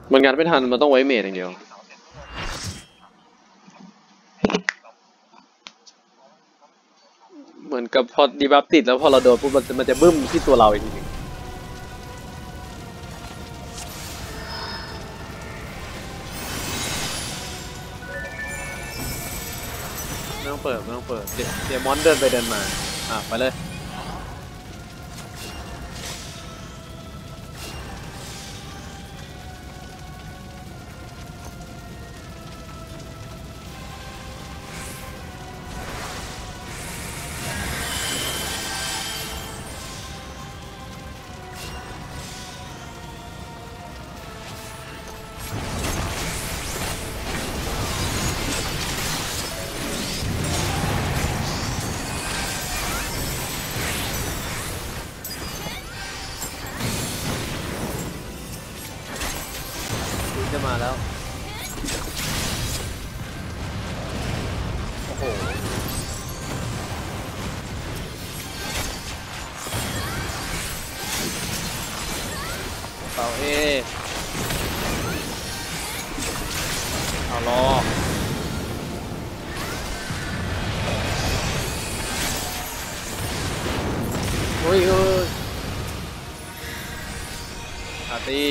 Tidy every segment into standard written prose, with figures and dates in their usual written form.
มันงัดไม่ทันมันต้องไว้เมทอย่างเดียวเหมือนกับพอดีบัฟติดแล้วพอเราโดนปุ๊บมันจะบึ้มที่ตัวเราอีกทีนึงไม่ต้องเปิดเดี๋ยวมอนเดินไปเดินมาไปเลยจะมาแล้วโอ้โหเป่าเอารอโอ้ยตี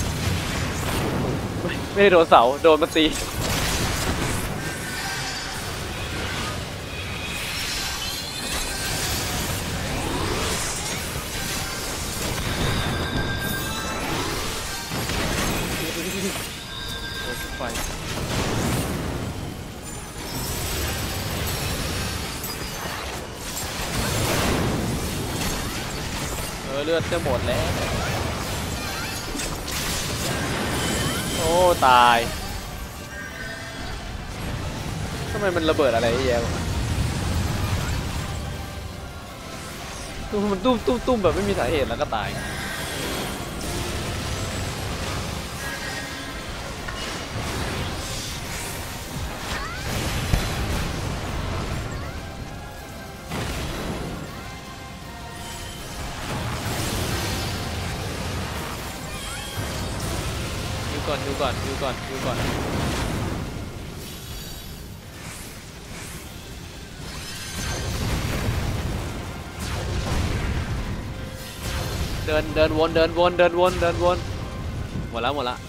ไม่ได้โดนเสาโดนมันตีไฟเลือดจะหมดแล้วโอ้ตายทำไมมันระเบิดอะไรแย่มันตุ้มแบบไม่มีสาเหตุแล้วก็ตายดูก่อนเดินวนหมดละ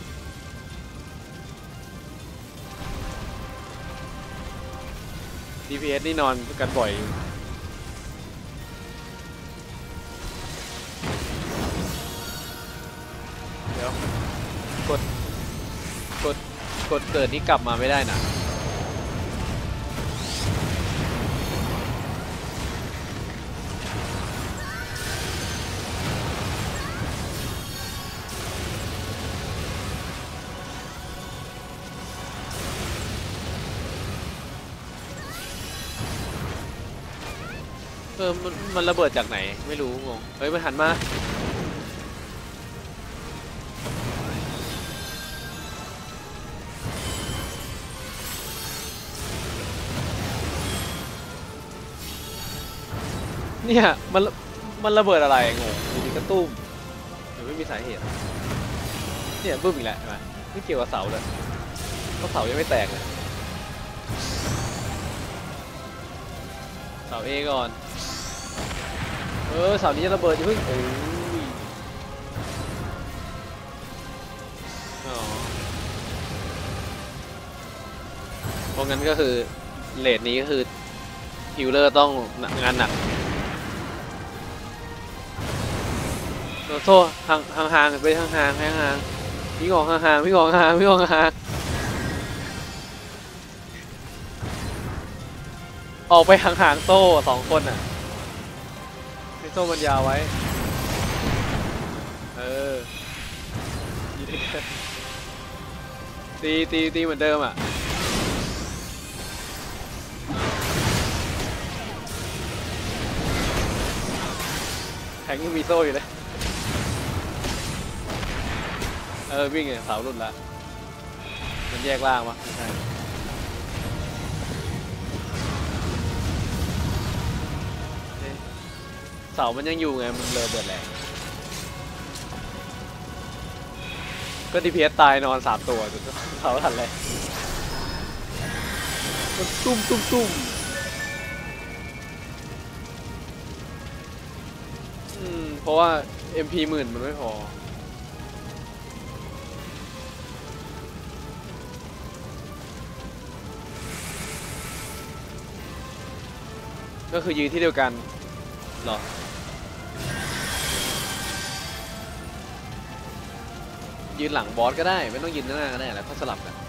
DPS นี่นอนกันบ่อยเดี๋ยวกดเกิดนี่กลับมาไม่ได้นะมันระเบิดจากไหนไม่รู้งงเฮ้ยมันหันมาเนี่ยมันระเบิดอะไรงงอยู่ดีก็ตุ้มหรือไม่มีสาเหตุเนี่ยบึ้มอีกแล้วใช่ไหมไม่เกี่ยวกับเสาเลยเพราะเสายังไม่แตกเลยเสาก่อนเสานี้จะระเบิดอยู่เพิ่งเพราะงั้นก็คือเลทนี้ก็คือฮิลเลอร์ต้องงานหนักโทษห่างไปห่างพี่งอกห่างออกไปห่างโซ่2 คนอ่ะให้โซ่มันยาวไว้ตีเหมือนเดิมอ่ะแทงยังมีโซ่อยู่เลยวิ่งเสาหลุดละมันแยกล่างวะไม่ใช่เสามันยังอยู่ไงมันเลยเบิดแรงก็DPSตายนอน3 ตัวจนเขาทันเลยมันตุ้มเพราะว่า MP 10,000มันไม่พอก็คือยืนที่เดียวกันเหรอยืนหลังบอสก็ได้ไม่ต้องยืนหน้าก็ได้แล้วก็สลับกัน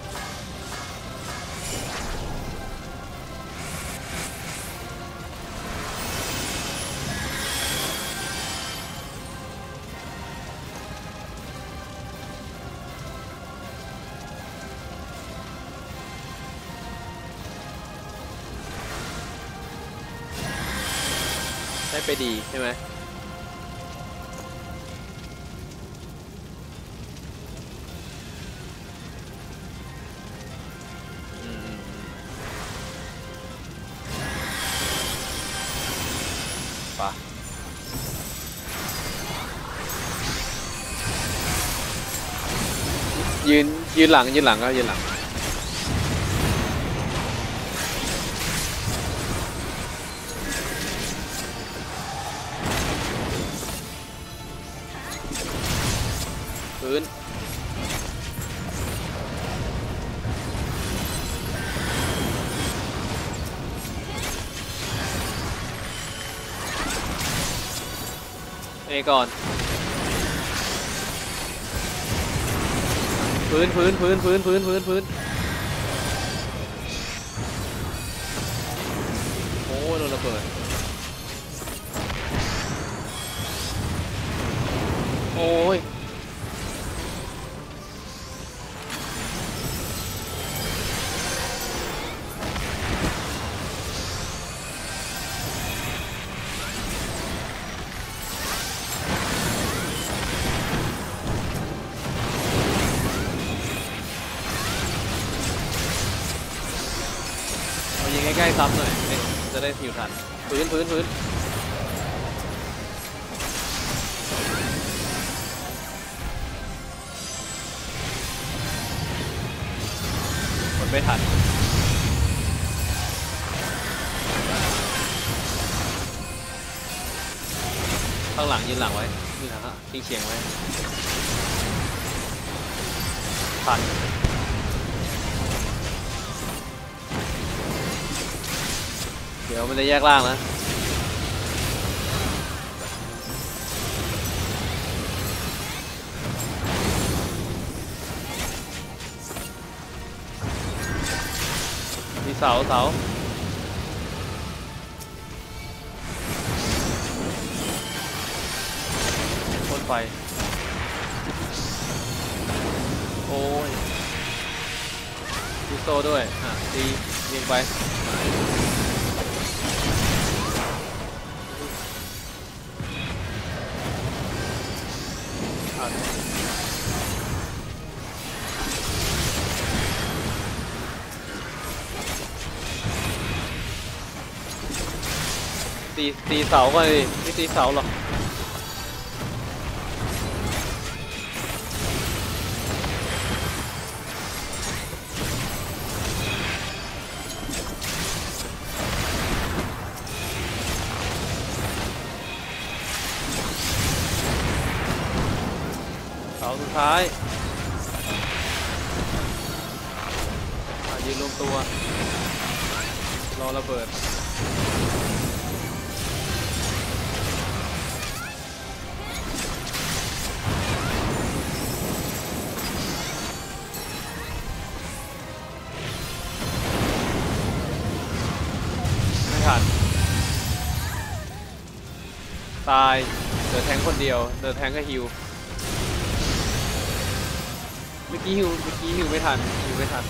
ได้ไปดีใช่ไหมปะยืนหลังก็ยืนหลังพื้นก่อนพื้นโอ้โดนระเบิดโอ้ยยิงใกล้ๆซ้ำหน่อยจะได้ฮิวทันพื้นมันไม่ทันข้างหลังยืนหลังไว้นี่นะฮะทิ้งเฉียงไว้ทันเดี๋ยวมันจะแยกล่างนะมีเสาพ่นไฟโอ้ยดิโซ่ด้วยตียิงไปตีเสาก่อนดิไม่ตีเสาหรอกเสาสุดท้ายยืนรวมตัวรอระเบิดตายเหลือแทงคนเดียวเหลือแทงก็ฮิวเมื่อกี้ฮิวไม่ทันไม่ทัน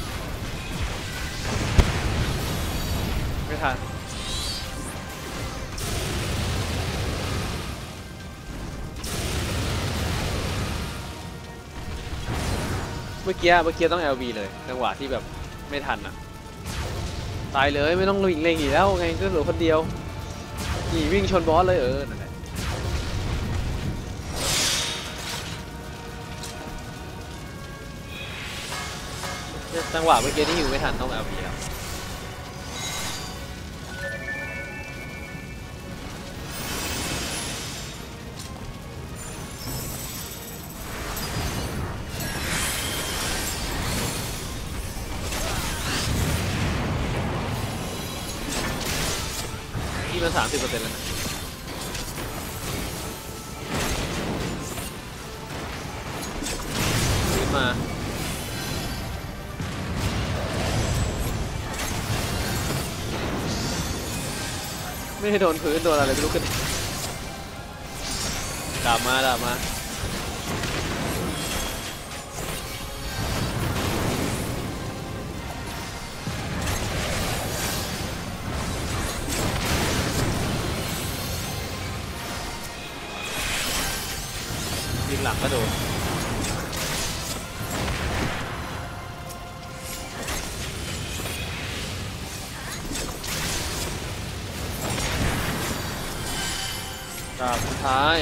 เมื่อกี้ต้อง LB เลยจังหวะที่แบบไม่ทันอ่ะตายเลยไม่ต้องเล็งอีกแล้วไงก็เหลือคนเดียววิ่งชนบอสเลยนั่นแหละจังหวะเมื่อกี้ที่อยู่ไม่ทันต้องเอาพีแล้วที่มัน30%แล้วนะขึ้นมาไม่ได้โดนพื้นโดนอะไรไม่รู้กันดาบมายิงหลังก็โดนดาบสุดท้าย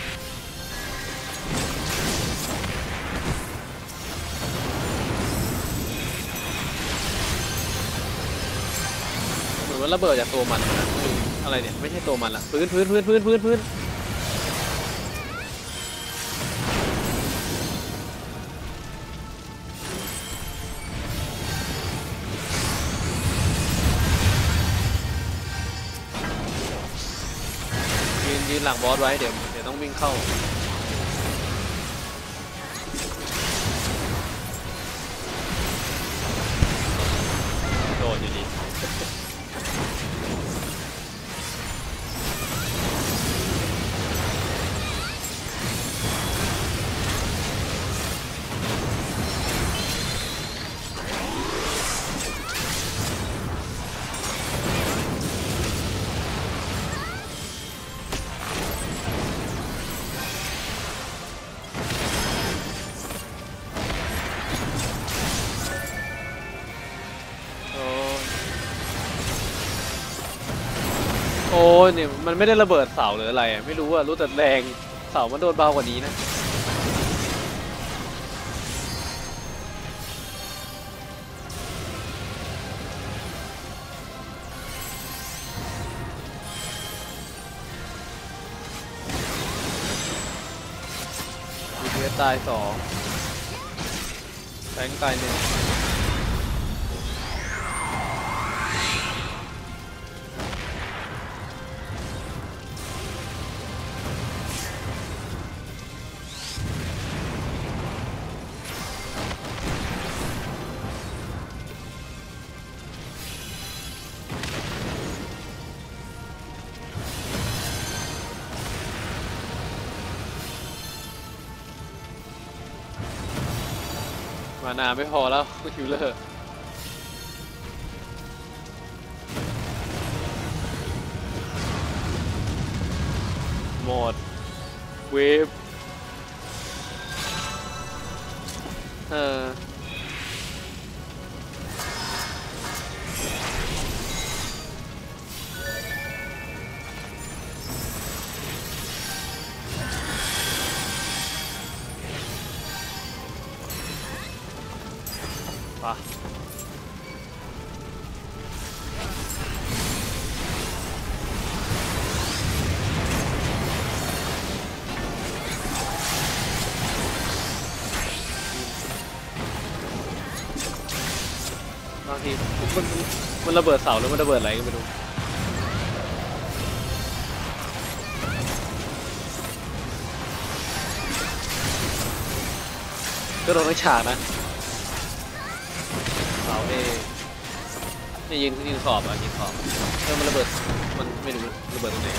เหมือนว่าระเบิดจากตัวมันนะอะไรเนี่ยไม่ใช่ตัวมันละพื้นยืนหลังบอสไว้เดี๋ยวต้องวิ่งเข้าโดนอยู่ดีโอ้ยเนี่ยมันไม่ได้ระเบิดเสาหรืออะไรไม่รู้รู้แต่แรงเสามันโดนเบากว่านี้นะดีเวสตาย2แบงค์ตาย1มานาไม่พอแล้วคิวเลอร์หมดเวฟปะบางทีมันระเบิดเสาหรือมันระเบิดอะไรก็ไม่รู้ก็โดนทั้งฉากนะเสาเนี่ยยิงขอบยิงขอบมันระเบิดมันไม่รู้ระเบิดตรงไหน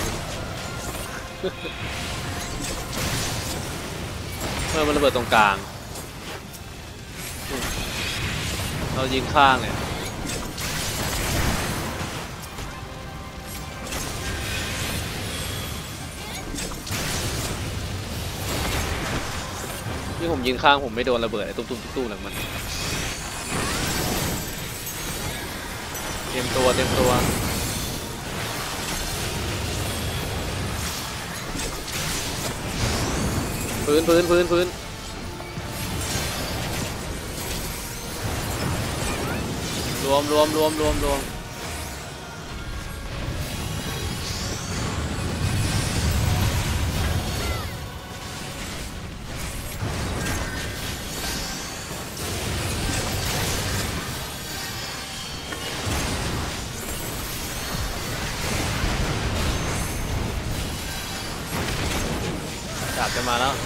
มันระเบิดตรงกลางเรายิงข้างเนี่ยที่ผมยิงข้างผมไม่โดนระเบิดไอ้ตุ้มหลังมันเตรียมตัวพื้นรวมดาบจะมาแล้ว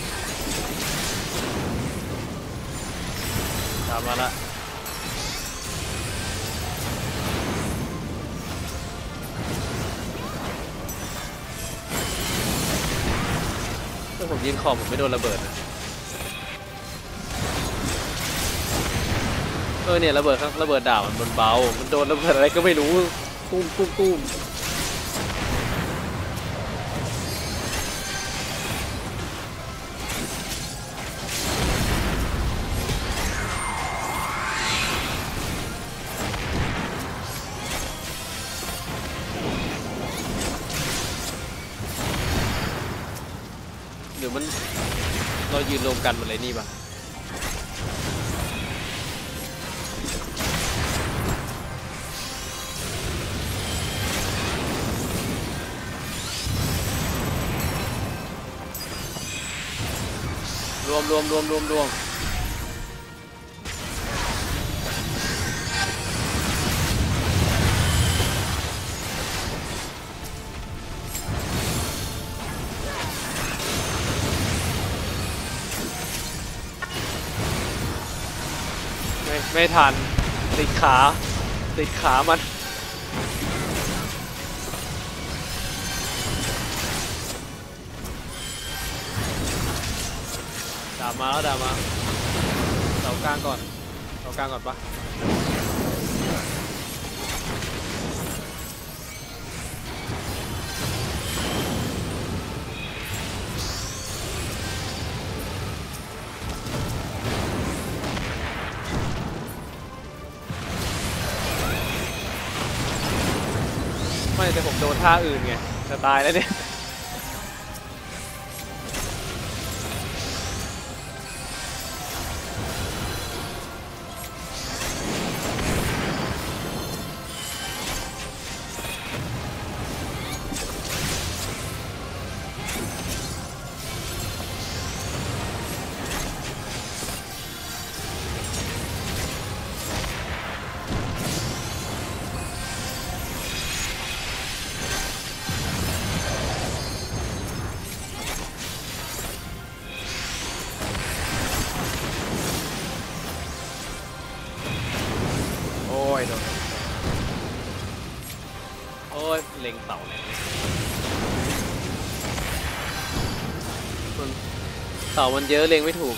ดาบมาแล้วถ้าผมยิงคอมผมไม่โดนระเบิดนะเนี่ยระเบิดครับระเบิดดาบมันเบามันโดนระเบิดอะไรก็ไม่รู้ตุ้มหรือมันเรายืนรวมกันมันเลยนี่ปะรวมไม่ทันติดขามันดาบมาเสากลางก่อนปะไม่แต่ผมโดนท่าอื่นไงจะตายแล้วเนี่ยโอ้ยเล็งเสาเลยเสามันเยอะเล็งไม่ถูก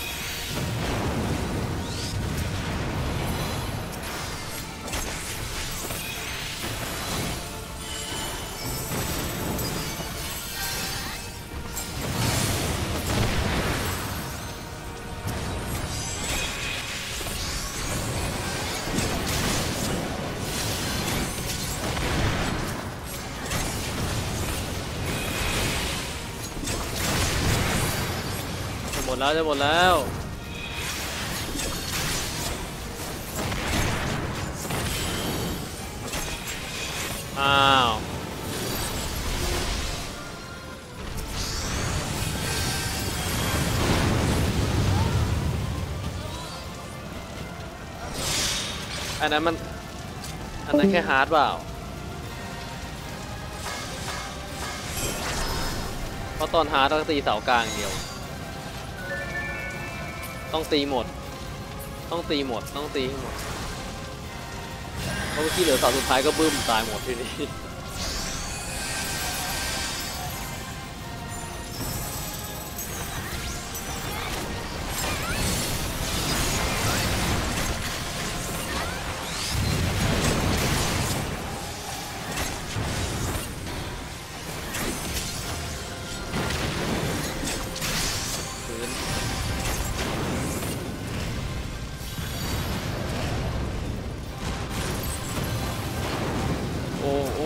จะหมดแล้วอ้าวอันนั้นแค่ฮาร์ดเปล่าเพราะตอนฮาร์ดต้องตีเสากลางเดียวต้องตีหมดเพราะเมื่อกี้เหลือเสาสุดท้ายก็บึ้มตายหมดทีนี้โอ้โห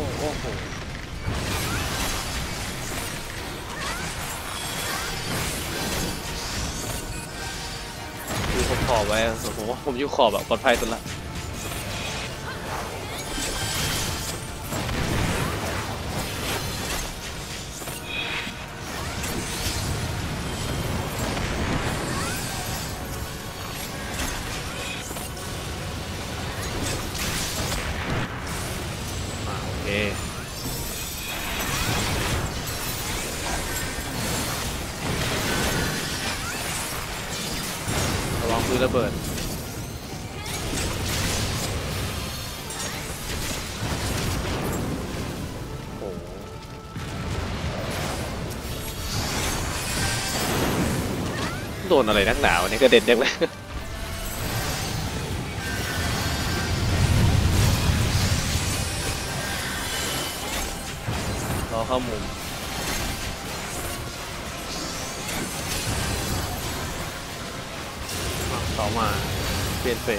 อยู่ขอบไว้ผมอยู่ขอบแบบปลอดภัยสุดละดูระเบิดโอ้โดนอะไรนักหนาวเนี่ยกระเด็นยังไงรอเข้ามุมต่อมาเปลี่ยนเฟรม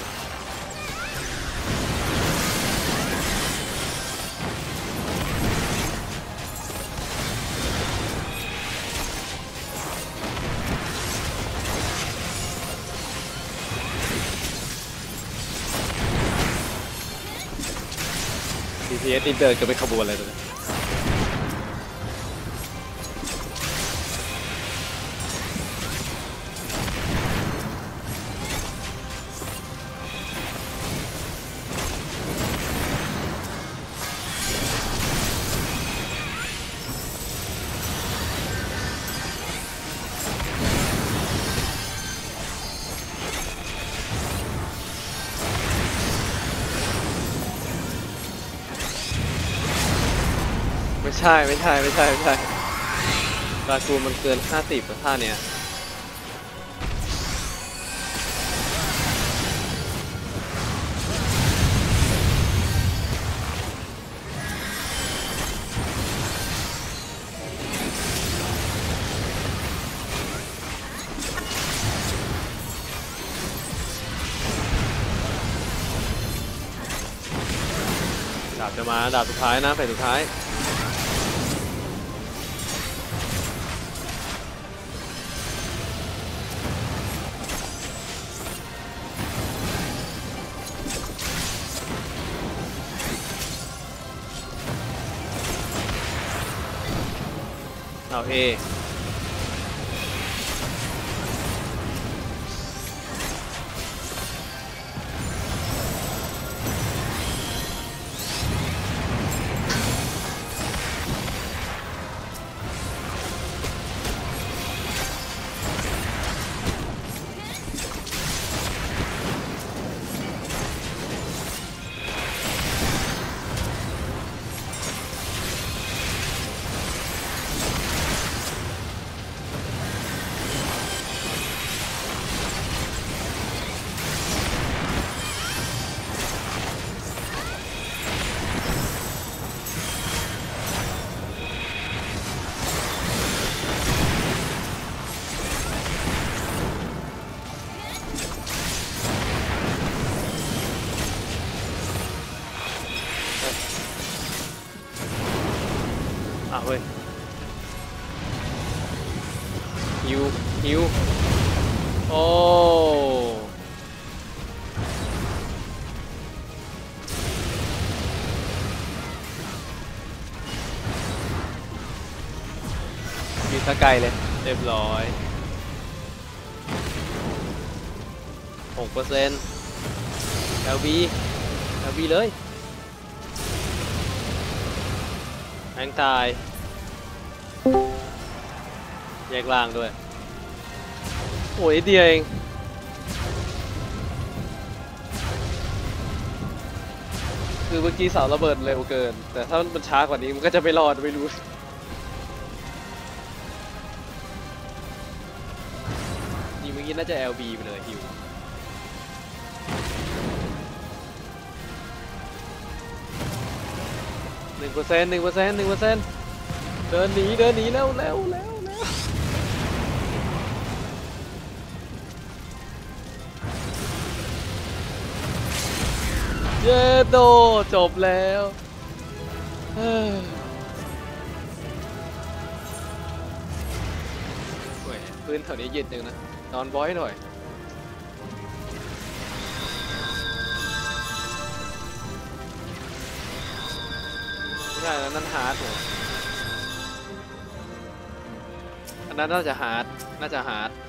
DPS นี่เดินกันไปขบวนเลยตัวนี้ไม่ใช่ปลากูมันเกิน50กับท่าเนี้ยดาบจะมาดาบสุดท้ายนะแผ่นสุดท้ายเอาเอเฮ้ยฮิวโอ้มีสกายเลยเรียบร้อย6% LB เลยแองตายแยกล่างด้วยโอ้ยเดียวเองคือเมื่อกี้เสาระเบิดเร็วเกินแต่ถ้ามันช้ากว่านี้มันก็จะไม่รอดไม่รู้นี่เมื่อกี้น่าจะ LB ไปเลยฮิว1%เดินหนีแล้วเย้โดจบแล้วพื้นแถวนี้เย็นจังนะนอนบอยหน่อยไม่ใช่แล้วนั่นฮาร์ดอันนั้นน่าจะฮาร์ด